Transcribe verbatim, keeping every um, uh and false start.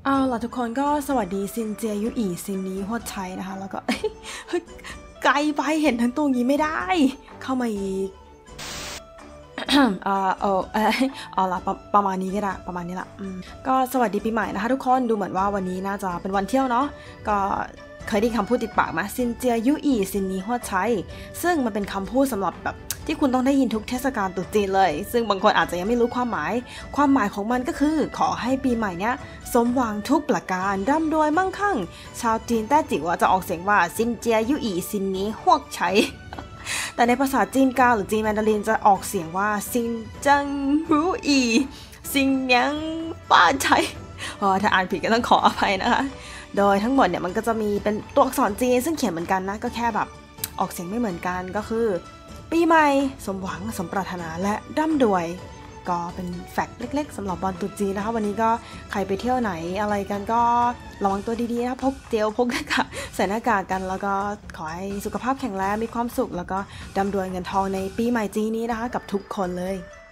เอาล่ะทุกคนก็สวัสดีซินเจียยุอีซินนี้โฮดชัยนะคะแล้วก็ ไกลไปเห็นทั้งตัวงี้ไม่ได้ เข้ามาอีก อ่าเออเออเอาล่ะประประมาณนี้ก็ได้ประมาณนี้ละอืมก็สวัสดีปีใหม่นะคะทุกคนดูเหมือนว่าวันนี้น่าจะเป็นวันเที่ยวเนาะก็เคยได้คำพูดติดปากมาซินเจียยุอีซินนี้โฮดชัยซึ่งมันเป็นคำพูดสำหรับแบบที่คุณต้องได้ยินทุกเทศกาลตรุษจีนเลยซึ่งบางคนอาจจะยังไม่รู้ความหมายความหมายของมันก็คือขอให้ปีใหม่เนี้ยสมหวังทุกประการร่ำรวยมั่งคั่งชาวจีนแต้จิ๋วจะออกเสียงว่าซินเจียยุอีซินนี้ฮวกชัยแต่ในภาษาจีนกลางหรือจีนแมนดารินจะออกเสียงว่าซินจังรูอีซินยังป้าชัยอ๋อถ้าอ่านผิดก็ต้องขออภัยนะคะโดยทั้งหมดเนี่ยมันก็จะมีเป็นตัวอักษรจีนซึ่งเขียนเหมือนกันนะก็แค่แบบออกเสียงไม่เหมือนกันก็คือปีใหม่สมหวังสมปรารถนาและร่ำรวยก็เป็นแฟกต์เล็กๆสำหรับวันตรุษจีนนะคะวันนี้ก็ใครไปเที่ยวไหนอะไรกันก็ระวังตัวดีๆนะพกเจลพกหน้ากากใส่หน้ากากกันแล้วก็ขอให้สุขภาพแข็งแรงมีความสุขแล้วก็ร่ำรวยเงินทองในปีใหม่จีนนี้นะคะกับทุกคนเลย